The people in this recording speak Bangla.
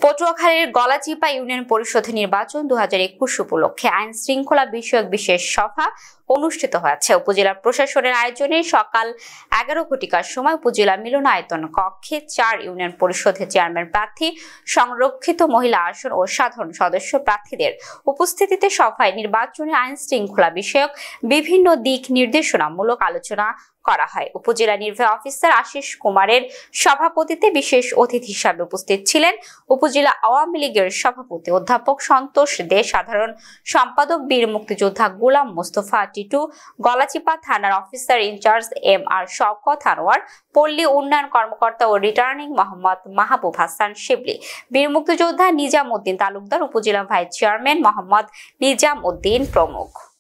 পটুয়াখালীর গলাচিপা ইউনিয়ন পরিষদ নির্বাচন 2021 উপলক্ষে আইন শৃঙ্খলা বিষয়ক বিশেষ সভা অনুষ্ঠিত হয়েছে। উপজেলা প্রশাসনের আয়োজনে সকাল 11 ঘটিকার সময় উপজেলা মিলনায়তন কক্ষে 4 ইউনিয়ন পরিষদের চেয়ারম্যান প্রার্থী, সংরক্ষিত মহিলা আসন ও সাধারণ সদস্য প্রার্থীদের উপস্থিতিতে সভায় নির্বাচনী আইন শৃঙ্খলা বিষয়ক বিভিন্ন দিক নির্দেশনামূলক আলোচনা করা হয়। উপজেলা নির্বাহী অফিসার আশিস কুমারের সভাপতিত্বে বিশেষ অতিথি হিসেবে উপস্থিত ছিলেন উপজেলা আওয়ামী লীগের সভাপতি অধ্যাপক সন্তোষ দে, সাধারণ সম্পাদক বীর মুক্তিযোদ্ধা গোলাম মোস্তফা টিটু, গলাচিপা থানার officer in charge MR Shawkat Anwar, পল্লী উন্নয়ন কর্মকর্তা ও রিটার্নিং মোহাম্মদ মাহবুব হাসান শিবলি, বীর মুক্তিযোদ্ধা নিজাম উদ্দিন তালুকদার, উপজেলা ভাইস চেয়ারম্যান মোহাম্মদ নিজাম উদ্দিন প্রমুখ।